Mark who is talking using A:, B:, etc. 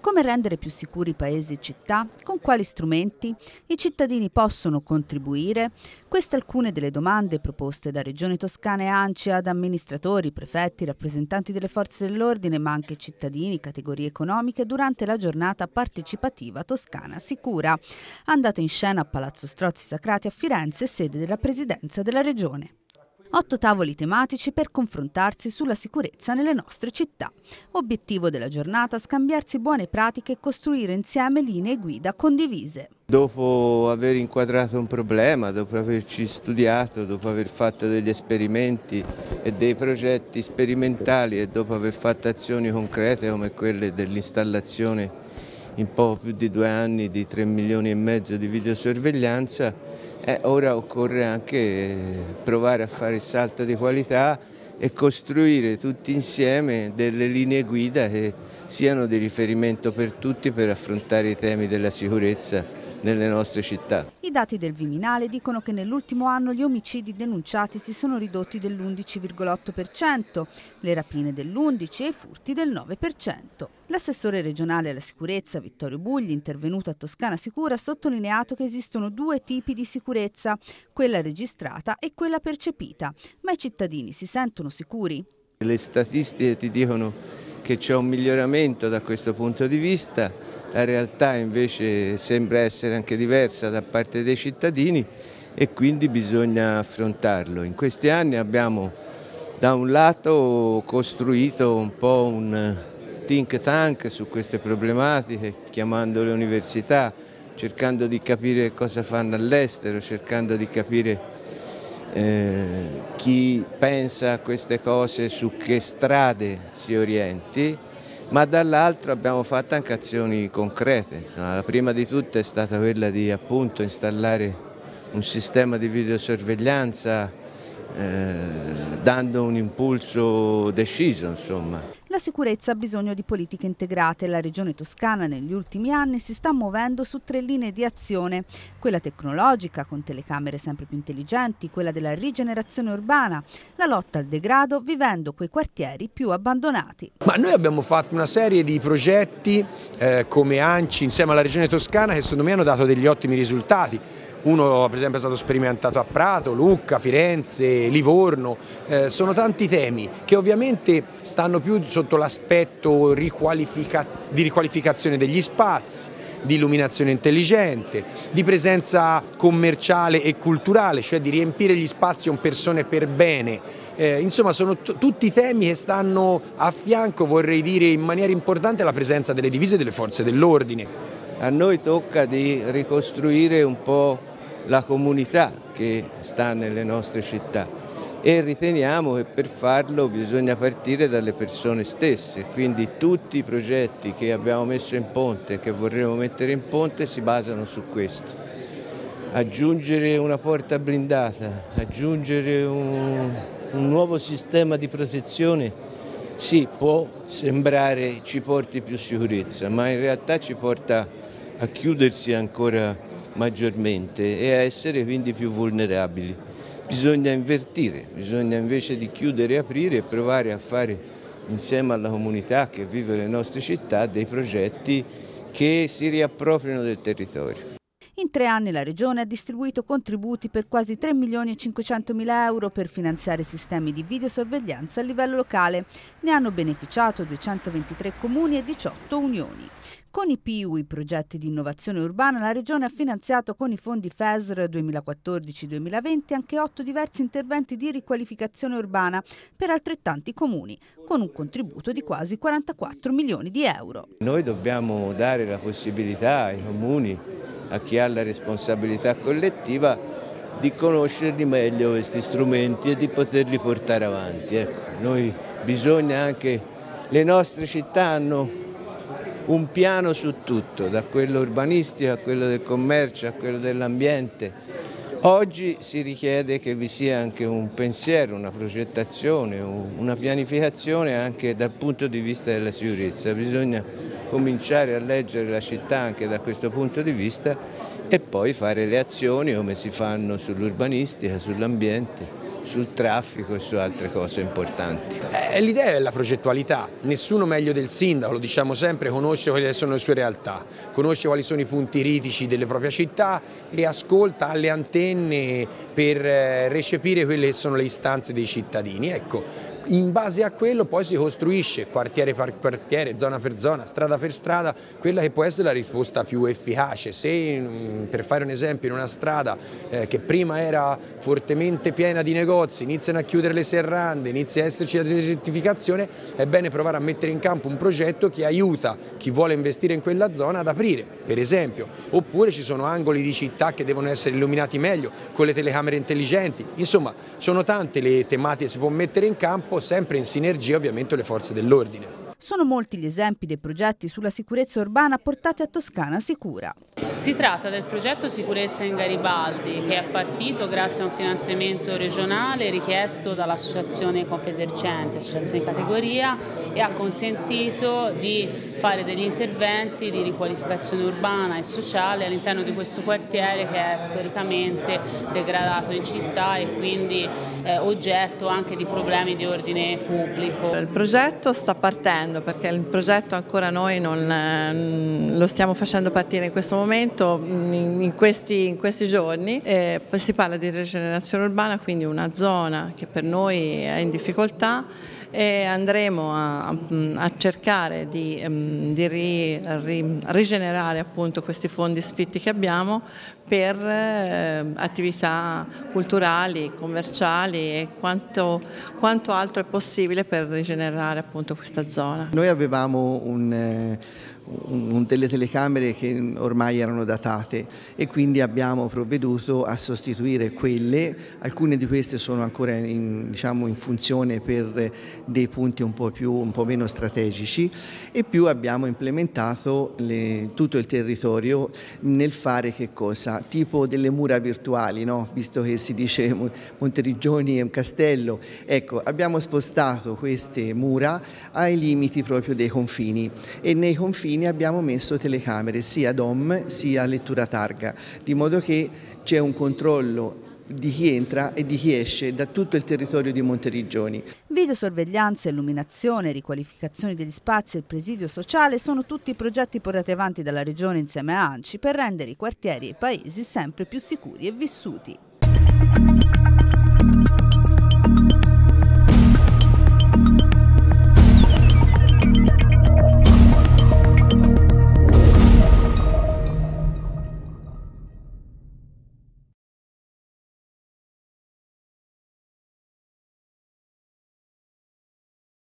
A: Come rendere più sicuri paesi e città? Con quali strumenti? I cittadini possono contribuire? Queste alcune delle domande proposte da Regione Toscana e ANCI ad amministratori, prefetti, rappresentanti delle forze dell'ordine, ma anche cittadini, categorie economiche durante la giornata partecipativa Toscana Sicura, andata in scena a Palazzo Strozzi Sacrati a Firenze, sede della Presidenza della Regione. 8 tavoli tematici per confrontarsi sulla sicurezza nelle nostre città. Obiettivo della giornata: scambiarsi buone pratiche e costruire insieme linee guida condivise.
B: Dopo aver inquadrato un problema, dopo averci studiato, dopo aver fatto degli esperimenti e dei progetti sperimentali e dopo aver fatto azioni concrete come quelle dell'installazione in poco più di 2 anni di 3,5 milioni di videosorveglianza, ora occorre anche provare a fare il salto di qualità e costruire tutti insieme delle linee guida che siano di riferimento per tutti per affrontare i temi della sicurezza nelle nostre città.
A: I dati del Viminale dicono che nell'ultimo anno gli omicidi denunciati si sono ridotti dell'11,8%, le rapine dell'11% e i furti del 9%. L'assessore regionale alla sicurezza Vittorio Bugli, intervenuto a Toscana Sicura, ha sottolineato che esistono 2 tipi di sicurezza, quella registrata e quella percepita. Ma i cittadini si sentono sicuri?
B: Le statistiche ti dicono che c'è un miglioramento da questo punto di vista, la realtà invece sembra essere anche diversa da parte dei cittadini e quindi bisogna affrontarlo. In questi anni abbiamo da un lato costruito un po' un think tank su queste problematiche, chiamando le università, cercando di capire cosa fanno all'estero, cercando di capire chi pensa a queste cose, su che strade si orienti, ma dall'altro abbiamo fatto anche azioni concrete. Insomma, la prima di tutte è stata quella di appunto installare un sistema di videosorveglianza dando un impulso deciso, insomma.
A: La sicurezza ha bisogno di politiche integrate. La Regione Toscana negli ultimi anni si sta muovendo su 3 linee di azione: quella tecnologica, con telecamere sempre più intelligenti, quella della rigenerazione urbana, la lotta al degrado, vivendo quei quartieri più abbandonati.
C: Ma noi abbiamo fatto una serie di progetti come ANCI insieme alla Regione Toscana che secondo me hanno dato degli ottimi risultati. Uno per esempio è stato sperimentato a Prato, Lucca, Firenze, Livorno, sono tanti temi che ovviamente stanno più sotto l'aspetto di riqualificazione degli spazi, di illuminazione intelligente, di presenza commerciale e culturale, cioè di riempire gli spazi con persone per bene. Insomma sono tutti temi che stanno a fianco, vorrei dire in maniera importante, alla presenza delle divise delle forze dell'ordine.
B: A noi tocca di ricostruire un po' la comunità che sta nelle nostre città e riteniamo che per farlo bisogna partire dalle persone stesse, quindi tutti i progetti che abbiamo messo in ponte e che vorremmo mettere in ponte si basano su questo. Aggiungere una porta blindata, aggiungere un nuovo sistema di protezione, sì, può sembrare ci porti più sicurezza, ma in realtà ci porta a chiudersi ancora maggiormente e a essere quindi più vulnerabili. Bisogna invertire, bisogna invece di chiudere e aprire e provare a fare insieme alla comunità che vive le nostre città dei progetti che si riappropriano del territorio.
A: In 3 anni la Regione ha distribuito contributi per quasi 3.500.000 euro per finanziare sistemi di videosorveglianza a livello locale. Ne hanno beneficiato 223 comuni e 18 unioni. Con i PIU, i progetti di innovazione urbana, la Regione ha finanziato con i fondi FESR 2014-2020 anche 8 diversi interventi di riqualificazione urbana per altrettanti comuni, con un contributo di quasi 44 milioni di euro.
B: Noi dobbiamo dare la possibilità ai comuni, a chi ha la responsabilità collettiva, di conoscerli meglio questi strumenti e di poterli portare avanti. Bisogna anche, le nostre città hanno un piano su tutto, da quello urbanistico a quello del commercio a quello dell'ambiente. Oggi si richiede che vi sia anche un pensiero, una progettazione, una pianificazione anche dal punto di vista della sicurezza. Bisogna cominciare a leggere la città anche da questo punto di vista e poi fare le azioni come si fanno sull'urbanistica, sull'ambiente, sul traffico e su altre cose importanti.
C: L'idea è la progettualità, nessuno meglio del sindaco, lo diciamo sempre, conosce quali sono le sue realtà, conosce quali sono i punti critici delle proprie città e ascolta alle antenne per recepire quelle che sono le istanze dei cittadini. Ecco, in base a quello poi si costruisce quartiere per quartiere, zona per zona, strada per strada, quella che può essere la risposta più efficace. Se, per fare un esempio, in una strada che prima era fortemente piena di negozi, iniziano a chiudere le serrande, inizia a esserci la desertificazione, è bene provare a mettere in campo un progetto che aiuta chi vuole investire in quella zona ad aprire, per esempio. Oppure ci sono angoli di città che devono essere illuminati meglio, con le telecamere intelligenti. Insomma, sono tante le tematiche che si può mettere in campo, sempre in sinergia ovviamente con le forze dell'ordine.
A: Sono molti gli esempi dei progetti sulla sicurezza urbana portati a Toscana Sicura.
D: Si tratta del progetto Sicurezza in Garibaldi, che è partito grazie a un finanziamento regionale richiesto dall'associazione Confesercenti, associazione di categoria, e ha consentito di fare degli interventi di riqualificazione urbana e sociale all'interno di questo quartiere che è storicamente degradato in città e quindi oggetto anche di problemi di ordine pubblico.
E: Il progetto sta partendo perché il progetto ancora noi non lo stiamo facendo partire in questo momento, in questi giorni. Si parla di rigenerazione urbana, quindi una zona che per noi è in difficoltà, e andremo a cercare di rigenerare appunto questi fondi sfitti che abbiamo per attività culturali, commerciali e quanto altro è possibile per rigenerare appunto questa zona.
F: Noi avevamo delle telecamere che ormai erano datate e quindi abbiamo provveduto a sostituire quelle. Alcune di queste sono ancora in funzione per dei punti un po' meno strategici, e più abbiamo implementato tutto il territorio nel fare che cosa? Tipo delle mura virtuali, no? Visto che si dice Monteriggioni è un castello, ecco, abbiamo spostato queste mura ai limiti proprio dei confini, e nei confini abbiamo messo telecamere sia DOM sia lettura targa, di modo che c'è un controllo di chi entra e di chi esce da tutto il territorio di Monteriggioni.
A: Videosorveglianza, illuminazione, riqualificazione degli spazi e il presidio sociale sono tutti progetti portati avanti dalla Regione insieme a ANCI per rendere i quartieri e i paesi sempre più sicuri e vissuti.